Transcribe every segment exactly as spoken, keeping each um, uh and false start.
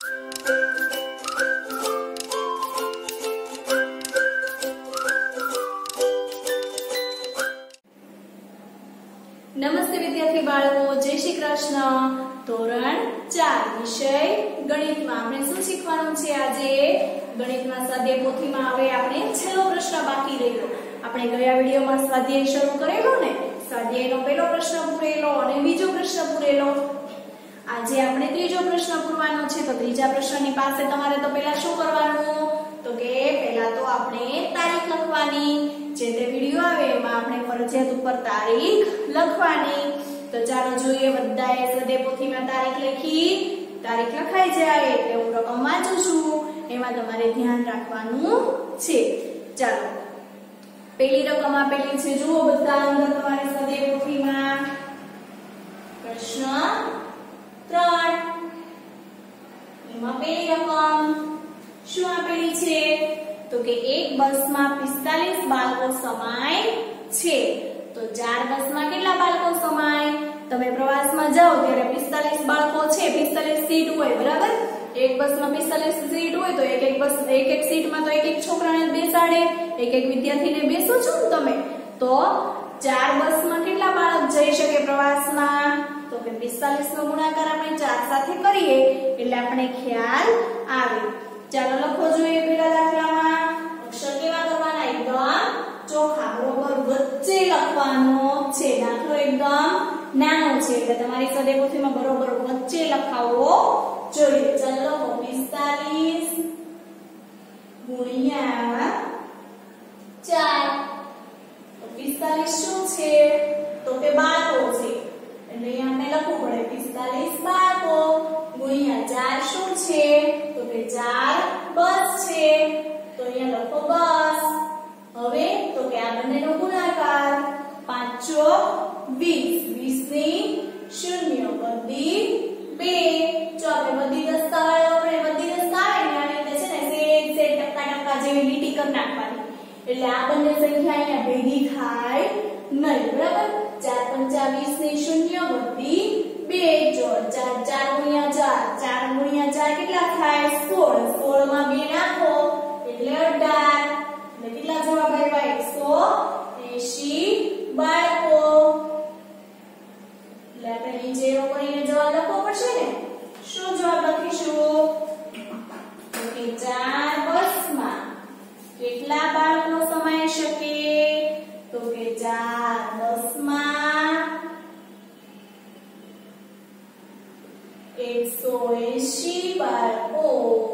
નમસ્તે વિદ્યાર્થી બાળકો, જય શ્રી કૃષ્ણ। ધોરણ ચાર વિષય ગણિતમાં આપણે શું શીખવાનું છે આજે? ગણિતમાં સ્વાધ્યાય પોથીમાં હવે આપણે છેલ્લો પ્રશ્ન બાકી રહ્યો। આપણે ગયા વિડિયોમાં સ્વાધ્યાય શરૂ કરેલો ને, સ્વાધ્યાયનો પહેલો પ્રશ્ન પૂરેલો અને બીજો પ્રશ્ન પૂરેલો। આજે આપણે ત્રીજો પ્રશ્ન પૂરવાનો છે। તો ત્રીજા પ્રશ્નની પાસે તમારે તો પહેલા શું કરવાનું? તો કે પહેલા તો આપણે તારીખ લખવાની। જે તે વિડિયો આવે એમાં આપણે ફરજિયાત ઉપર તારીખ લખવાની। તો ચાલો જોઈએ, બધાએ સ્વાધ્યાય પોથીમાં તારીખ લખી? તારીખ લખાઈ જાય એટલે હું રકમ વાંચું છું, એમાં તમારે ધ્યાન રાખવાનું છે। ચાલો, પહેલી રકમ આપેલી છે, જુઓ બધા અંદર તમારે સ્વાધ્યાય પોથીમાં। પ્રશ્ન ત્રણ, એમાં પહેલી રકમ શું આપેલી છે? તો કે એક બસમાં પિસ્તાલીસ બાળકો સમાય છે। તો ચાર બસમાં કેટલા બાળકો સમાય? તમે પ્રવાસમાં જાઓ ત્યારે પિસ્તાલીસ બાળકો છે, પિસ્તાલીસ સીટ હોય, બરાબર? એક બસમાં પિસ્તાલીસ સીટ હોય તો એક એક બસ એક એક સીટમાં તો એક એક છોકરાને બેસાડે, એક એક વિદ્યાર્થીને બેસો છો ને તમે। તો ચાર બસમાં કેટલા બાળક જઈ શકે પ્રવાસમાં? તો કે પિસ્તાલીસ નો ગુણાકાર આપણે ચાર સાથે કરીએ એટલે આપણે ખ્યાલ આવે। ચાલો લખો જોઈએ પેલા દાખલામાં। અક્ષર કેવા કરવાના? એકદમ ચોખ્ખા, બરોબર વચ્ચે લખવાનો છે। દાખલો એકદમ નાનો છે એટલે તમારી સ્વાધ્યાય પોથીમાં બરોબર વચ્ચે લખાવવો જોઈએ। ચાલો લખો પિસ્તાલીસ ગુણ્યા ચાર। તો પિસ્તાલીસ શું છે? તો કે બાળકો છે એટલે અહીંયા આપણે લખવું પડે પિસ્તાલીસ બાળકો ગુણ્યા ચાર શું છે? તો કે ચાર બસ છે, તો અહીંયા લખો બસ। હવે તો કે આ બંનેનો ગુણાકાર, પાંચો વીસ, વીસ ની શૂન્ય બધી બે। જો આપણે બધી દસ્તા વાળો આપણે બધી દસ્તા આવે ને આની અંદર છે ને સેટ સેટ ટકા ટકા જેવી લીટી કરી નાખવાની એટલે આ બંને સંખ્યા અહીંયા ભેગી થાય નહીં, બરાબર? ચાર પંચા વીસ ની શૂન્ય બધી બે। જો ચાર ચાર ગુણ્યા ચાર, ચાર ગુણ્યા ચાર કેટલા થાય? સોળ, સોળ માં બે નાખો એટલે અઢાર। એટલે કેટલા જવાબ આવ્યા? એકસો એંશી બાળકો। એટલે આપણે નીચે એવો કરીને જવાબ લખવો પડશે ને। શું જવાબ લખીશું? તો કે ચાર બસમાં કેટલા બાળકો સમાઈ શકે? તો કે ચાર બસમાં એકસો એંશી બાળકો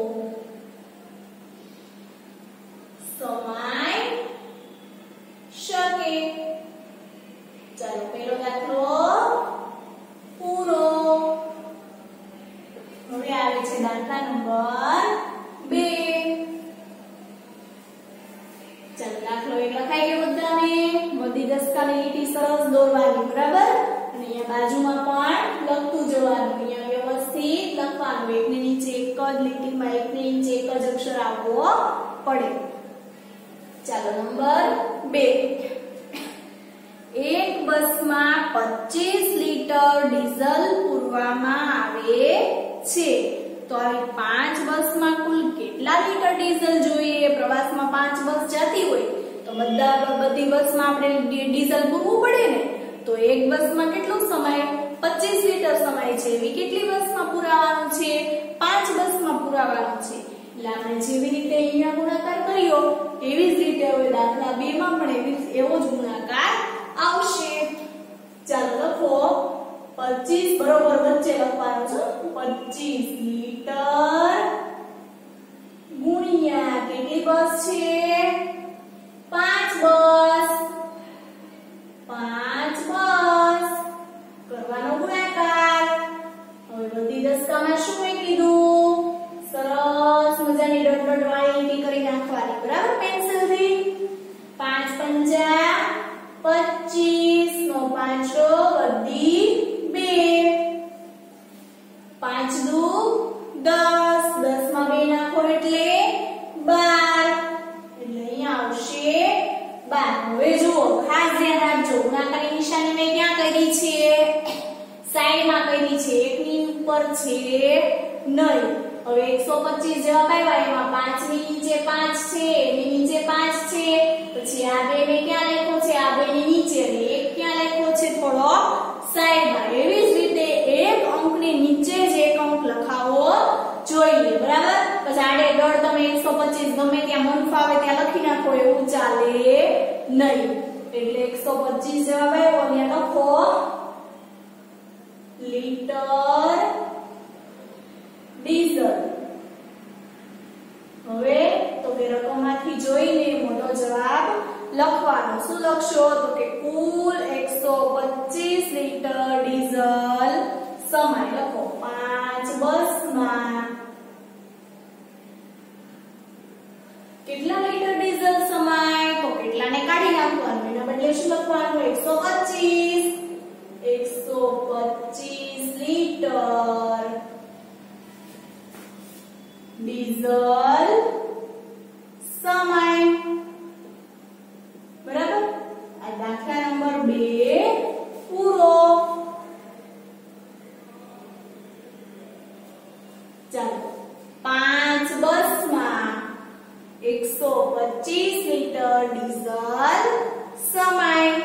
સમાય શકે। ચાલો પહેલો દાખલો પૂરો। હવે આવે છે દાખલા નંબર બે। ચાલો દાખલો એક લખાઈ ગયો બધાને? બધી દસ્તાની લીટી સરસ દોરવાની, બરાબર? અને અહીંયા બાજુમાં પણ લખતું જવાનું, અહીંયા વ્યવસ્થિત લખવાનું, એકની નીચે એક જ લીટીમાં એકની નીચે એક જ અક્ષર આવવો પડે। ચાલો નંબર બે, એક બસમાં પચીસ લીટર ડીઝલ પૂરવામાં આવે છે। તો આવી પાંચ બસમાં કુલ કેટલા લીટર ડીઝલ જોઈએ? પ્રવાસમાં પાંચ બસ જતી હોય તો બધા બધી બસમાં આપણે ડીઝલ પૂરવું પડે ને। તો એક બસમાં કેટલું સમાય? પચીસ લીટર સમાય છે। એવી કેટલી બસમાં પુરાવાનું છે? પાંચ બસમાં પુરાવાનું છે। એટલે આપણે જેવી રીતે અહીંયા ગુણાકાર કર્યો એવી જ રીતે હવે દાખલા બે માં પણ એવી એવો જ ગુણાકાર આવશે। ચાલો લખો પચીસ બરોબર વચ્ચે લખવાનું છે। પચીસ લીટર ગુણ્યા કેટલી બસ છે? પાંચ બસ, પાંચ બસ કરવાનો ગુણાકાર। હવે બધી દસકામાં શું મેં કીધું? સરસ મજાની ડોટ ડોટ વાળી લીટી કરી નાખવાની, બરાબર? પેન્સિલથી પાંચ પંજા પચીસ નો પાંચસો બધી બે, પાંચ દુ દસ, દસ માં બે નાખો એટલે બાર, એટલે અહીંયા આવશે બાર। હવે જુઓ ખાસ ધ્યાન રાખજો, ગુણાકારની નિશાની મેં ક્યાં કરી છે? સાઈડમાં કરી છે, એકની ઉપર છે નહીં। હવે એકસો પચીસ જવાબ આવ્યા એમાં પાંચ ની નીચે પાંચ છે એની નીચે પાંચ છે પછી આ બે ને ક્યાં લખ્યો છે આ બે ની નીચે અને એક ક્યાં લખ્યો છે થોડો સાઈડમાં એવી જ રીતે એક અંકની નીચે જ એક અંક લખાવો જોઈએ બરાબર પછી આડે દળ તમે એકસો પચીસ ગમે ત્યાં મન ફાવે ત્યાં લખી નાખો એવું ચાલે નહીં એટલે એકસો પચીસ જવાબ આવ્યો અને લખો લીટર ડીઝલ હવે તો કે રકમમાંથી જોઈને મોટો જવાબ લખવાનો શું લખશો તો કે કુલ એકસો પચીસ લીટર ડીઝલ સમય લખો પાંચ બસમાં કેટલા લીટર ડીઝલ સમાય તો કેટલાને કાઢી નાખવાનું એના બદલે શું લખવાનું એકસો પચીસ એકસો પચીસ લીટર ડીઝલ સમાય બરાબર આ દાખલા નંબર બે પૂરો ચાલો પાંચ બસમાં એકસો પચીસ લીટર ડીઝલ સમાય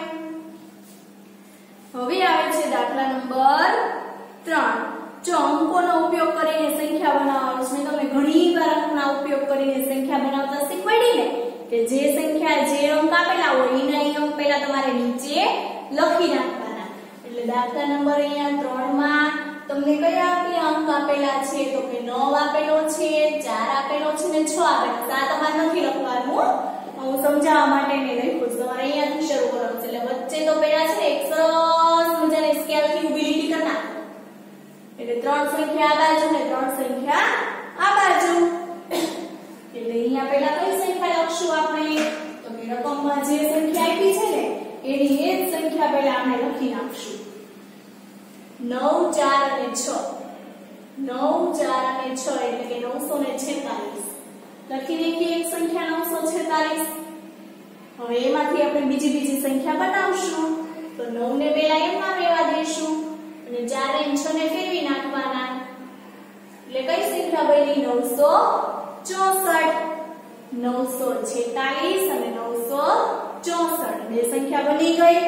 હવે આવે છે દાખલા નંબર ત્રણ જો અંકોનો ઉપયોગ કરીને સંખ્યા બનાવવાનો છે તમે ઘણી વાર અંકના ઉપયોગ કરીને સંખ્યા બનાવતા શીખવાડી ને કે જે સંખ્યા જે અંક આપેલા હોય એના અંક પહેલા તમારે નીચે લખી નાખવાના એટલે દાખલા નંબર અહીંયા ત્રણ માં તમને કયા કયા અંક આપેલા છે તો કે નવ આપેલો છે ચાર આપેલો છે ને છ આપેલો છે આ તમારે નથી લખવાનું હું સમજાવવા માટે મેં લખ્યું છે તમારે અહીંયાથી શરૂ કરવાનું છે એટલે વચ્ચે તો પહેલા છે એક સરસ મજાની સ્કેલથી ઊભી લીટી કરી નાખો એટલે ત્રણ સંખ્યા આ બાજુ ને ત્રણ સંખ્યા આ બાજુ એટલે અહીંયા પહેલા કઈ સંખ્યા લખશું આપણે તો કે રકમમાં જે સંખ્યા આપી છે ને એની એ જ સંખ્યા પહેલા આપણે લખી નાખશું નવ ચાર અને છ નવ ચાર અને છ એટલે કે નવસો છેતાલીસ લખી નાખીએ એક સંખ્યા નવસો છેતાલીસ હવે એમાંથી આપણે બીજી બીજી સંખ્યા બનાવશું તો નવ ને પહેલા એમાં રહેવા દઈશું અને ચાર અને છ ને ફેરવી નાખવાના એટલે કઈ સંખ્યા બની નવસો ચોસઠ નવસો છેતાલીસ અને નવસો ચોસઠ બે સંખ્યા બની ગઈ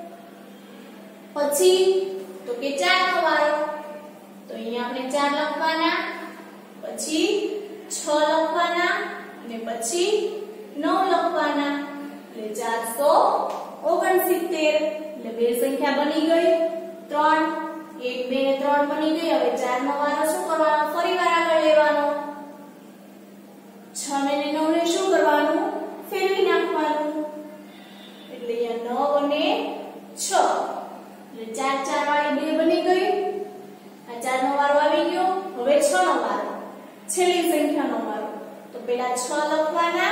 પછી તો કે ચાર નો વારો તો અહીંયા આપણે ચાર લખવાના પછી છ લખવાના અને પછી નવ લખવાના એટલે ચારસો ઓગણસિત્તેર એટલે બે સંખ્યા બની ગઈ ત્રણ એક બે ને ત્રણ બની ગઈ હવે ચાર નો વારો શું કરવાનો ફરીવાર આગળ લેવાનો છ ને નવ ને શું કરવાનું ફેરવી નાખવાનું એટલે અહીંયા નવ અને છ એટલે ચાર ચાર વાળી બે બની ગઈ આ ચાર નો વારો આવી ગયો હવે છ નો વારો છેલ્લી સંખ્યાનો વારો તો પહેલા છ લખવાના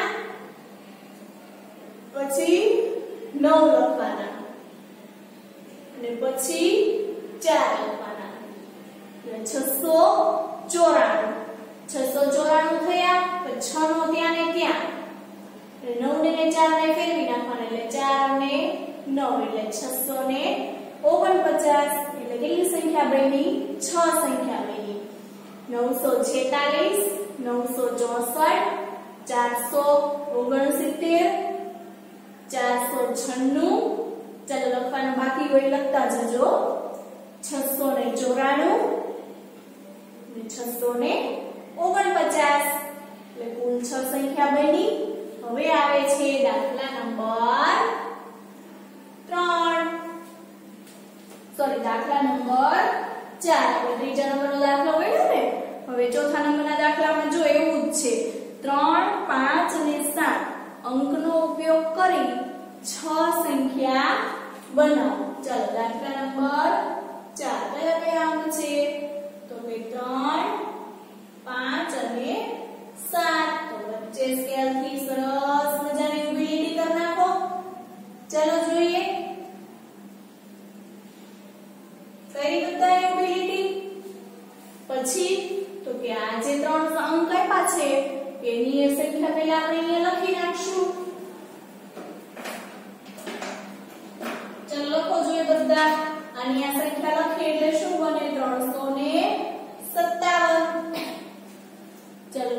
પછી નવ લખવાના અને પછી ચાર લખવાના એટલે છસો ચોરાણું છસો ચોરાણું થયા પછી છ નો ત્યાં ને ત્યાં એટલે નવ ને ચાર ને ફેરવી નાખવાના એટલે ચાર અને નવ એટલે છસો ને ઓગણપચાસ એટલે કેટલી સંખ્યા બની છ સંખ્યા બની નવસો છેતાલીસ નવસો ચોસઠ ચારસો ઓગણસિત્તેર ચારસો છન્નું ચાલો લખવાનું બાકી હોય લખતા જજો છસો ને ચોરાણું છસો ને ઓગણપચાસ એટલે કુલ છ સંખ્યા બની હવે આવે છે દાખલા નંબર ત્રણ સોરી દાખલા નંબર ચાર આપણે ત્રીજા નંબરનો દાખલો ગણ્યો ને હવે ચોથા નંબરના દાખલામાં જો એવું જ છે ત્રણ પાંચ અને સાત અંકનો ઉપયોગ કરી છ સંખ્યા બનાવો ચાલો દાખલા નંબર ચાર કયા કયા અંક છે તો કે ત્રણ પાંચ અને સાત તો વચ્ચે સ્કેલ થી સરસ મજાની ઊભી લીટી કરી નાખો ચાલો જોઈએ કરી બતાવી ઊભી લીટી પછી તો કે આ જે ત્રણ અંક આપ્યા છે એની એ સંખ્યા પહેલા આપણે અહીંયા લખી નાખશું ચાલો લખો જોઈએ બધા આની આ સંખ્યા લખીએ એટલે શું બને ત્રણસો ને સત્તાવન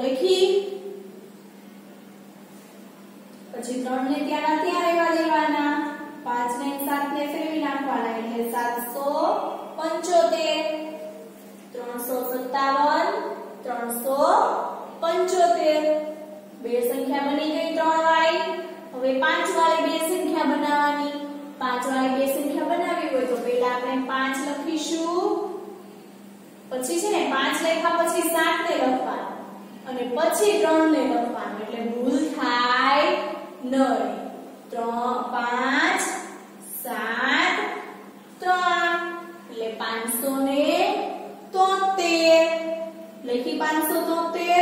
લખી. પછી ત્રણ ને ત્યાં ત્યાં રહેવા દેવાના, પાંચ ને સાત ને ફેરવી નાખવાના એટલે સાતસો પંચોતેર. ત્રણસો સત્તાવન, ત્રણસો પંચોતેર. બે સંખ્યા બની ગઈ ત્રણ વાળી. હવે પાંચ વાળી બે સંખ્યા બનાવવાની. પાંચ વાળી બે સંખ્યા બનાવવી હોય તો પહેલા આપણે પાંચ લખીશું, પછી છે ને પાંચ લખ્યા પછી સાત ને લખવાનું અને પછી ત્રણ ને લખવાનું એટલે ભૂલ થાય નહીં. ત્રણ પાંચ સાત ત્રણ એટલે પાંચસો ને તોતેર લખી. પાંચસો તોતેર.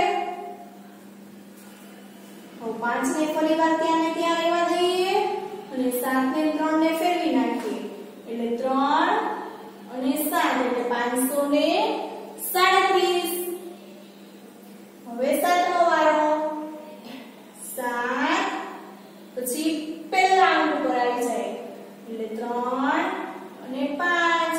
હવે પાંચ ને ફરી વાર ત્યાં ને ત્યાં રહેવા દઈએ અને સાત ને ત્રણ ને ફેરવી નાખીએ એટલે ત્રણ અને સાત એટલે પાંચસો ને સાડત્રીસ. હવે સાતમો વારો. સાત પછી પહેલા અંક ઉપર આવી જાય એટલે ત્રણ અને પાંચ.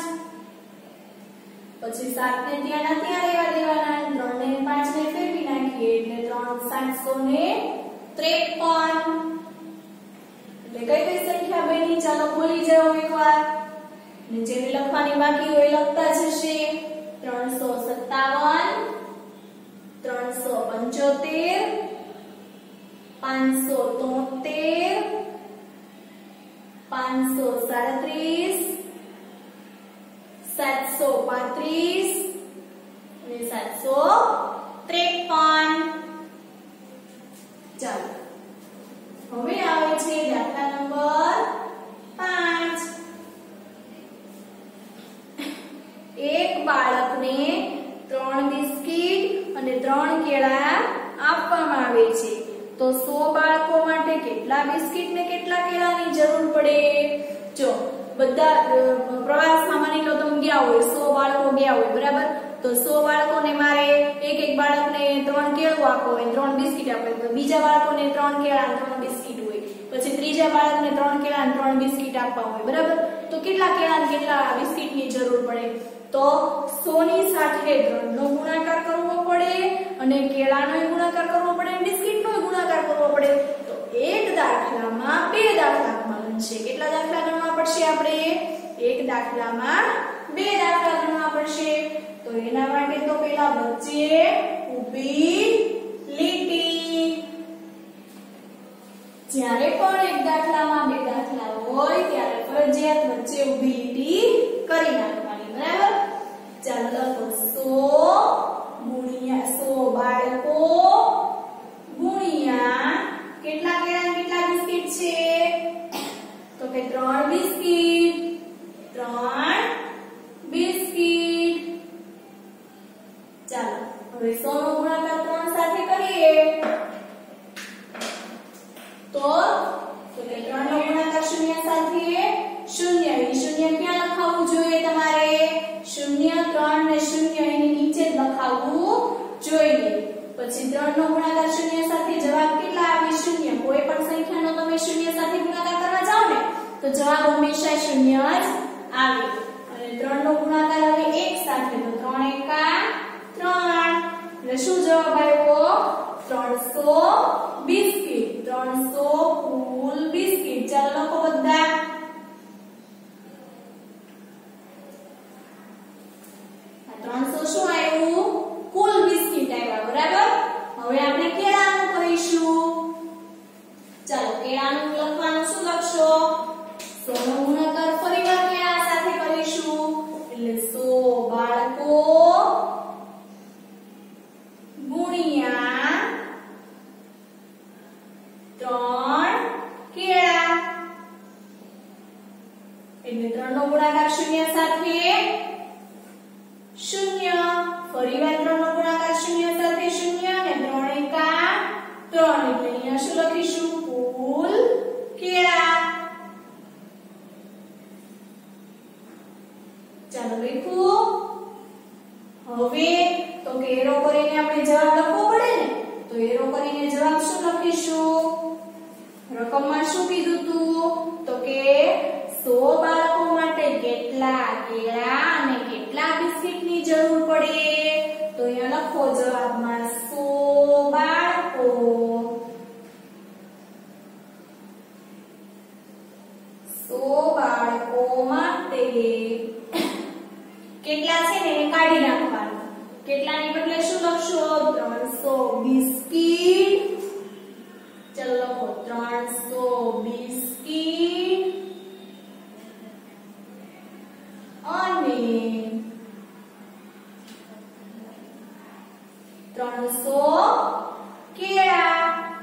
પછી સાત ને ત્યાં ત્યાં રહેવા દેવાના, ત્રણ ને પાંચ ને ફેરવી નાખીએ એટલે ત્રણ સાતસો ને ત્રેપન. એટલે કઈ કઈ સંખ્યા બની ચાલો બોલી જાઓ એકવાર. જેને લખવાની બાકી હોય લખતા જશે. ત્રણસો સત્તાવન, ત્રણસો પંચોતેર, પાંચસો તોતેર, પાંચસો સાડત્રીસ, સાતસો પાંત્રીસ અને સાતસો ત્રેપન. ચાલો હવે આવે છે દાખલા નંબર પાંચ. એક બાળકને ત્રણ બિસ્કિટ અને ત્રણ કેળા આપવામાં આવે છે તો સો બાળકો માટે કેટલા બિસ્કિટ ને કેટલા કેળાની જરૂર પડે? જો બધા પ્રવાસમાં માની લો તમે ગયા હોય, સો બાળકો ગયા હોય બરાબર, તો સો બાળકોને મારે એક એક બાળકને ત્રણ કેળું આપવું હોય, ત્રણ બિસ્કિટ આપવું હોય, બીજા બાળકોને ત્રણ કેળા અને ત્રણ બિસ્કિટ હોય, પછી ત્રીજા બાળકને ત્રણ કેળા અને ત્રણ બિસ્કિટ આપવા હોય બરાબર, તો કેટલા કેળા અને કેટલા બિસ્કિટની જરૂર પડે? તો સો ની સાથે ત્રણ નો ગુણાકાર કરવો પડે અને કેળાનો ગુણાકાર કરવો પડે અને બિસ્કિટનો ગુણાકાર કરવો પડે. તો એક દાખલામાં બે દાખલા બનશે. કેટલા દાખલા ગણવા પડશે આપણે? એક દાખલામાં બે દાખલા ગણવા પડશે. તો એના માટે તો પેલા વચ્ચે ઊભી લીટી. જ્યારે પણ એક દાખલામાં બે દાખલા હોય ત્યારે ફરજિયાત વચ્ચે ઊભી લીટી કરી નાખવાની બરાબર. ચાલો લખો સો ગુણ્યા સો બાળકો ગુણ્યા કેટલા કેળા કેટલા બિસ્કિટ છે? તો કે ત્રણ બિસ્કિટ. ત્રણ બિસ્કિટ. ચાલો હવે સો નો ગુણાકાર ત્રણ સાથે કરીએ તો તો કે ત્રણ નો ગુણાકાર શૂન્ય સાથે શૂન્ય. એ શૂન્ય ક્યાં લખાવવું જોઈએ તમારે? શૂન્ય ત્રણ ને શૂન્ય એની નીચે જ લખાવવું જોઈએ. પછી ત્રણ નો ગુણાકાર શૂન્ય સાથે જવાબ કેટલા આવે? શૂન્ય. કોઈ પણ સંખ્યાનો તમે શૂન્ય સાથે ગુણાકાર કરવા જાઓ ને તો જવાબ હંમેશા શૂન્ય જ આવે. અને ત્રણ નો ગુણાકાર આવે એક સાથે તો ત્રણ એકા ત્રણ. એટલે શું જવાબ આવ્યો? ત્રણસો બિસ્કિટ. ત્રણસો કુલ બિસ્કિટ. ચાલો લખો બધા. ત્રણસો શું આવ્યું? કુલ બિસ્કિટ આવ્યા બરાબર. હવે આપણે કેળાનું કરીશું. ચાલો કેળાનું લખવાનું શું લખશો? સો નો ગુણાકાર ફરીવાર કેળા સાથે કરીશું એટલે સો બાળકો ગુણ્યા ત્રણ કેળા એટલે ત્રણ નો ગુણાકાર શૂન્ય સાથે શૂન્ય. ફરીવાર ત્રણ નો ગુણાકાર શૂન્ય સાથે શૂન્ય અને ત્રણ એકા ત્રણ એટલે અહીંયા શું લખીશું? કુલ કેળા. ચાલો લખું. હવે તો કે એરો કરીને આપણે જવાબ લખવો પડે ને તો એરો કરીને જવાબ શું લખીશું? રકમમાં શું કીધું તું? તો કે સો બાળકો માટે કેટલા કેળા બિસ્કિટ. ચલો લખો ત્રણસો બિસ્કિટ અને ત્રણસો કેળા.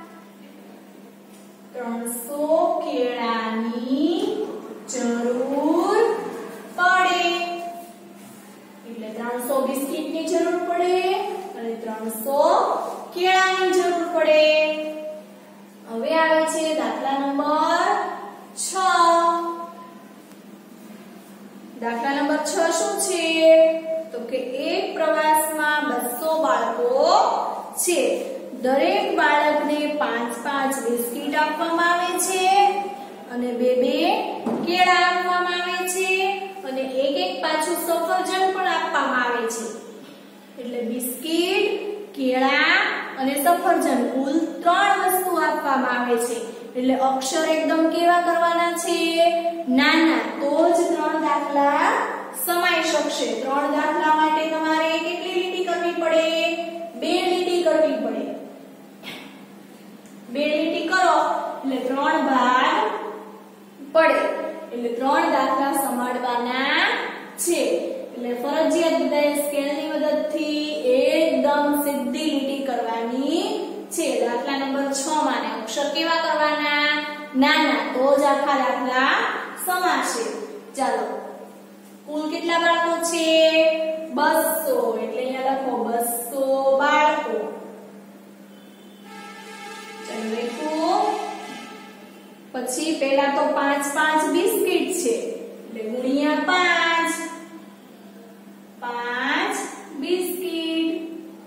ત્રણસો કેળાની જરૂર પડે. એટલે ત્રણસો બિસ્કિટની જરૂર પડે અને ત્રણસો કેળાની જરૂર પડે. હવે આવે છે દાખલા નંબર છ. દાખલા નંબર છ શું છે? તો કે એક પ્રવાસમાં બસો બાળકો છે. દરેક બાળકને પાંચ પાંચ બિસ્કિટ આપવામાં આવે છે અને બે બે કેળા આપવામાં આવે છે અને એક એક પાછું સફરજન પણ આપવામાં આવે છે. એટલે બિસ્કિટ, કેળા અને સફરજન કુલ ત્રણ વસ્તુ આપવામાં આવે છે. એટલે અક્ષર એકદમ કેવા કરવાના છે? નાના. તો જ ત્રણ દાખલા સમાઈ શકશે. ત્રણ દાખલા માટે તમારે કેટલી લીટી કરવી પડે? બે લીટી કરવી પડે. બે લીટી કરો એટલે ત્રણ ભાગ પડે. એટલે ત્રણ દાખલા સમાડવાના છે. એટલે ફરજિયાત બધાએ સ્કેલની મદદથી એકદમ સીધી લીટી કરવાની છે. દાખલા નંબર છ માં ને અક્ષર કેવા કરવાના? નાના. તો જ આખા દાખલા સમાશે. ચાલો કુલ કેટલા બાળકો છે? બસો. એટલે અહીંયા લખો બસો બાળકો. ચાલો લખો. પછી પહેલા તો પાંચ પાંચ બિસ્કિટ છે એટલે ગુણ્યા પાંચ. પાંચ બિસ્કિટ.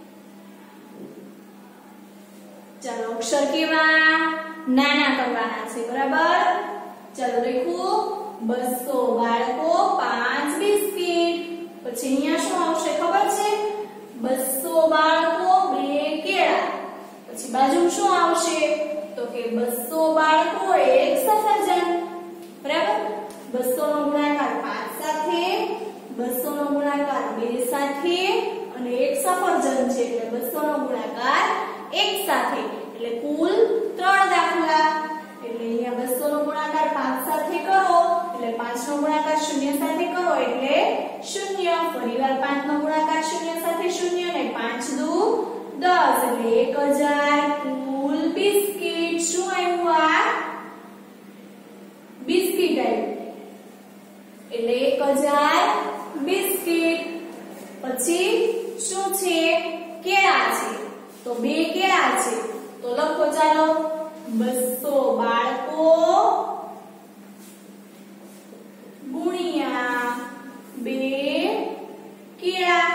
ચાલો અક્ષર કેવા? નાના કરવાના છે. બરાબર. ચાલો લખું બસો બાળકો પાંચ બિસ્કિટ. પછી અહીંયા શું આવશે ખબર છે? બસો બાળકો બે કેળા. પછી બાજુ શું આવશે? તો કે બસો બાળકો એક સફરજન. બરાબર. બસો નો ગુણાકાર પાંચ સાથે, બસો નો ગુણાકાર બે સાથે અને એક સફરજન છે એટલે બસો નો ગુણાકાર એક સાથે. એટલે કુલ ત્રણ દાખલા. એટલે અહીંયા બસો નો ગુણાકાર પાંચ સાથે કરો એટલે પાંચ નો ગુણાકાર શૂન્ય સાથે કરો એટલે શૂન્ય. ફરીવાર પાંચ નો ગુણાકાર શૂન્ય સાથે શૂન્ય ને પાંચ દુ દસ એટલે એક હજાર કુલ બિસ્કિટ. શું આવ્યું? આ બિસ્કિટ આવ્યું. એટલે એક હજાર બિસ્કિટ. પછી શું છે? કેળા છે. તો બે કેળા છે. તો લખો ચાલો બસો બાળકો ગુણ્યા બે કેળા.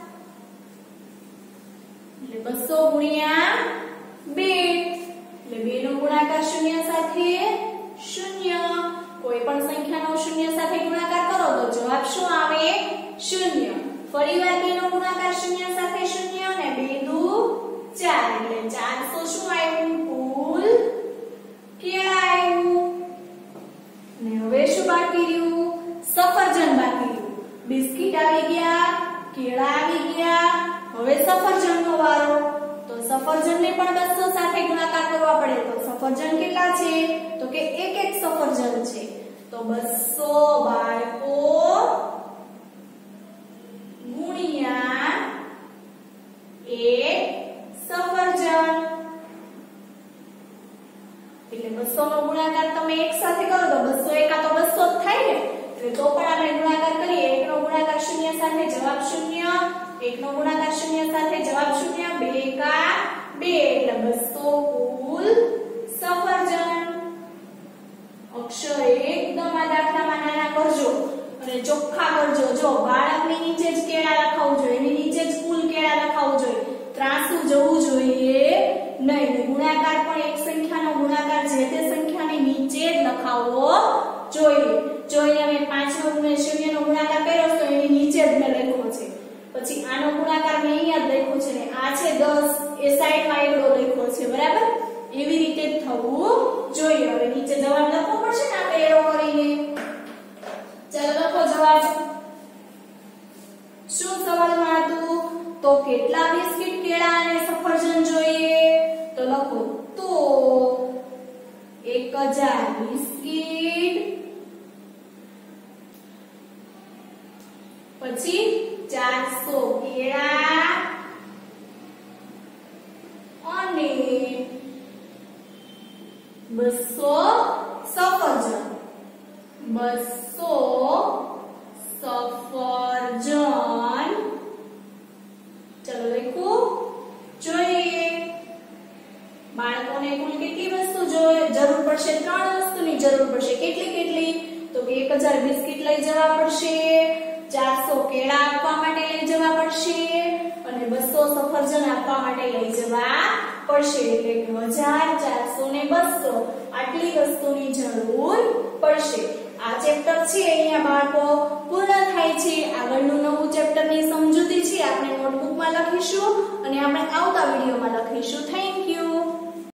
એટલે બસો ગુણ્યા બે એટલે બે નો ગુણાકાર શૂન્ય સાથે શૂન્ય. કોઈ પણ સંખ્યાનો શૂન્ય સાથે ગુણાકાર કરો તો જવાબ શું આવે? શૂન્ય. ફરીવાર બે નો ગુણાકાર શૂન્ય સાથે શૂન્ય અને બે દુ ચાર એટલે ચારસો શું આવ્યું? કુલ કેળા આવ્યું. ને હવે શું બાકી રહ્યું? સફરજન બાકી રહ્યું. બિસ્કિટ આવી ગયા, કેળા આવી ગયા. હવે સફરજન નો વારો. તો સફરજન ને પણ બસો સાથે ગુણાકાર કરવા પડે. તો સફરજન કેટલા છે? તો કે એક એક સફરજન છે. તો બસો બાળકો ગુણ્યા એક સફરજન. એટલે બસો નો ગુણાકાર તમે એક સાથે કરો તો બસો એકા તો બસો જ થાય ને. એટલે તો પણ આપણે ગુણાકાર કરીએ. એક નો ગુણાકાર શૂન્ય સાથે જવાબ શૂન્ય. એક નો ગુણાકાર શૂન્ય સાથે જવાબ શૂન્ય. બે એકા બે એટલે બસો કુલ સફરજન. અક્ષર એકદમ આ દાખલામાં નાના કરજો અને ચોખ્ખા કરજો. જો બાળકની નીચે જ કેળા લખાવું જોઈએ, એની નીચે જ કુલ કેળા લખાવું જોઈએ. ત્રાસું જવું જોઈએ નહીં. ગુણાકાર પણ એક સંખ્યાનો ગુણાકાર જે તે સંખ્યાની નીચે જ લખાવવો જોઈએ. જો અહીંયા મેં પાંચ નો ગુણ્યા શૂન્ય નો ગુણાકાર કર્યો તો એની નીચે જ મેં લખ્યો છે. પછી આનો ગુણાકાર મેં અહીંયા જ લખ્યો છે ને આ છે દસ એ સાઈડમાં એકડો લખ્યો છે. બરાબર. એવી રીતે જ થવું જોઈએ. હવે નીચે જવાબ લખવો પડશે ને આપણે એરો કરીને. ચાલો લખો જવાબ. શું સવાલમાં હતું? તો કેટલા બિસ્કિટ, કેળા અને સફરજન જોઈએ? બસો સફરજન, બસો સફરજન. ચલો લખું જોઈએ. બાળકોને કુલ કેટલી વસ્તુ જોઈએ જરૂર પડશે? ત્રણ વસ્તુની જરૂર પડશે. કેટલી કેટલી? તો કે એક હજાર બિસ્કિટ લઈ જવા પડશે, ચારસો કેળા આપવા માટે લઈ જવા પડશે અને બસો સફરજન આપવા માટે લઈ જવા પડશે. એટલે કે હજાર, ચારસો ને બસો આટલી વસ્તુની જરૂર પડશે. આ ચેપ્ટર છે અહીંયા બાળકો પૂર્ણ થાય છે. આગળનું નવું ચેપ્ટરની સમજૂતી છે આપણે નોટબુકમાં લખીશું અને આપણે આવતા વિડીયોમાં લખીશું. Thank you.